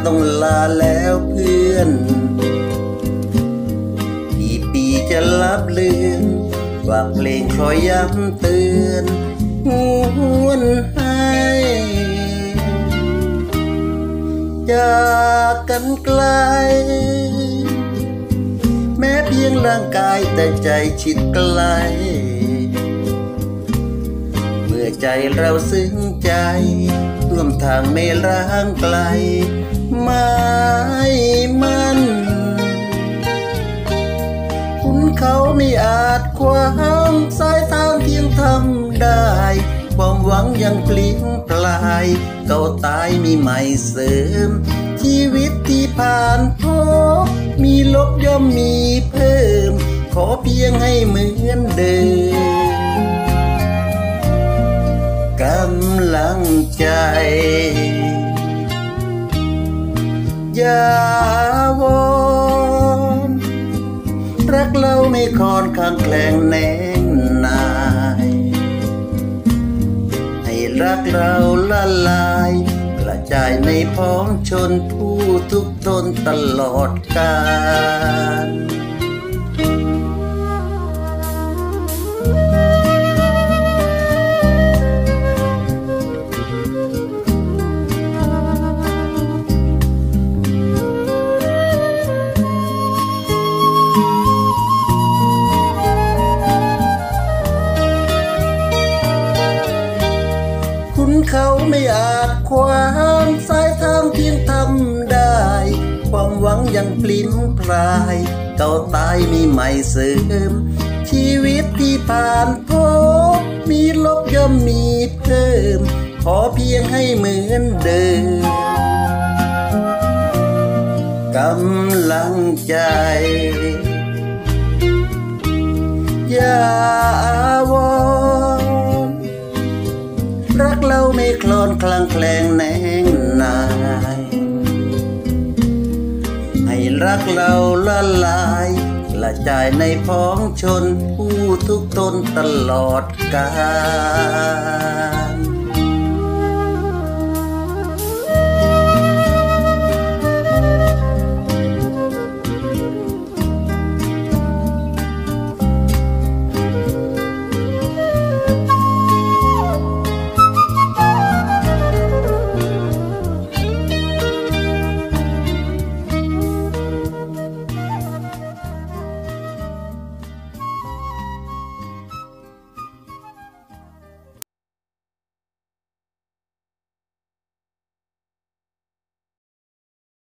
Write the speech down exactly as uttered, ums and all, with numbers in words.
ต้องลาแล้วเพื่อนกี่ปีจะลับเลือนว่าเพลงคอยย้ำเตือนหวนให้จากกันไกลแม้เพียงร่างกายแต่ใจชิดไกลเมื่อใจเราซึ้งใจร่วมทางไม่ร้างไกลไม่มันคุณเขาไม่อาจขวางสายทางเพียงทำได้ความหวังยังพลิ้งปลายเก่าตายมีใหม่เสริมชีวิตที่ผ่านพบมีลบย่อมมีเพิ่มขอเพียงให้เหมือนเดิมกำลังใจอย่าวอนรักเราไม่คอนข้างแกล้งแนงนายให้รักเราละลายกระจายในพ้องชนผู้ทุกทนตลอดกาลคุณเขาไม่อาจขวางสายทางเพียงทำได้ความหวังยังปลิ้นปลายเก่าตายมีใหม่เสริมชีวิตที่ผ่านพบมีลบย่อมมีเพิ่มขอเพียงให้เหมือนเดิมกำลังใจอย่าวอนรักเราไม่คลอนคลางแคลงแนงนายให้รักเราละลายกระจายในพ้องชนผู้ทุกทนตลอดกาล